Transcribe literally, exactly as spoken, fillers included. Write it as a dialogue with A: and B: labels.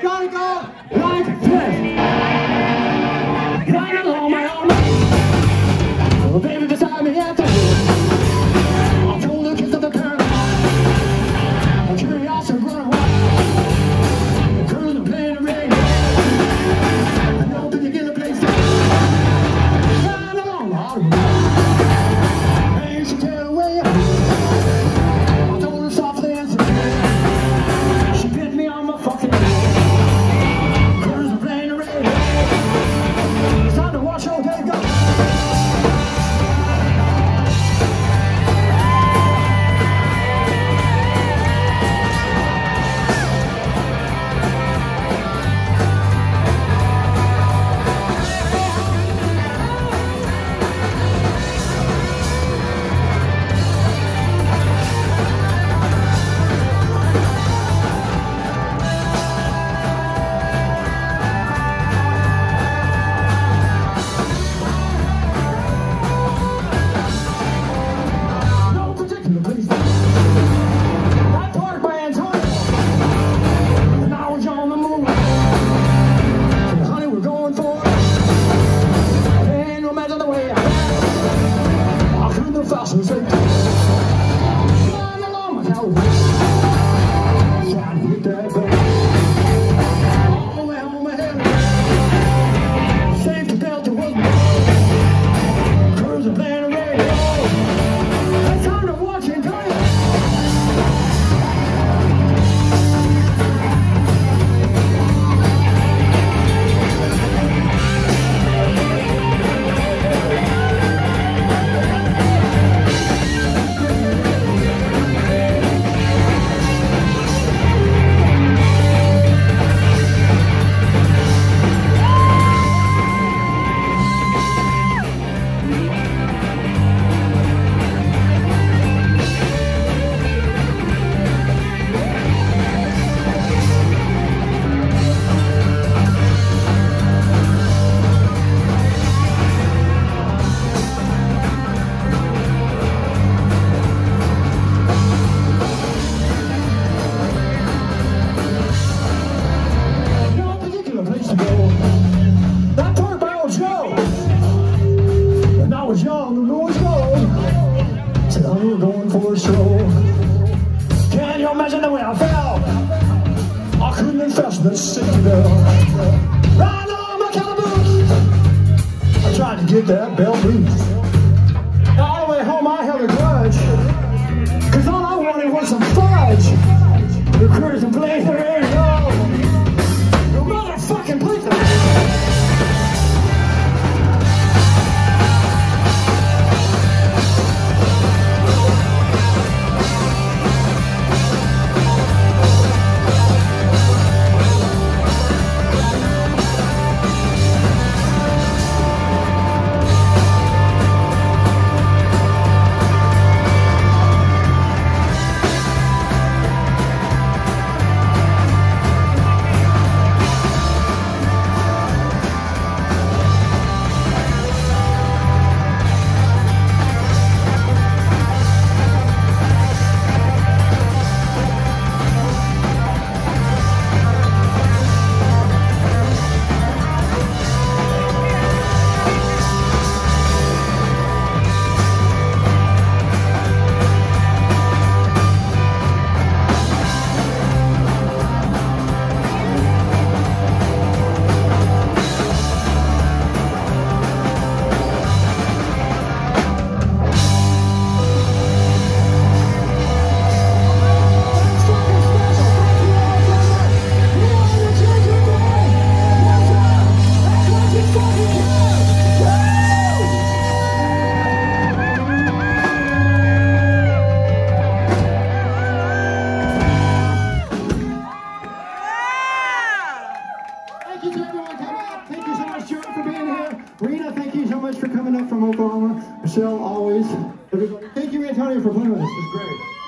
A: Gotta go like this. Right along my own. Oh, baby beside me at the I told her kiss of the curve. I'm curious and running wild. The girls are playing the radio. I know that you get a place to right along the Hollywood. Ain't she tell away? I told her softly and secure. She bit me on my fucking head. Girls are playing the radio. It's time to watch all day go. Get that bell loose. All the way home I held a grudge, cause all I wanted was some fudge. The Curet and play the radio. The motherfucking place. Michelle, always. Everybody. Thank you, Antonio, for playing with us. It was great.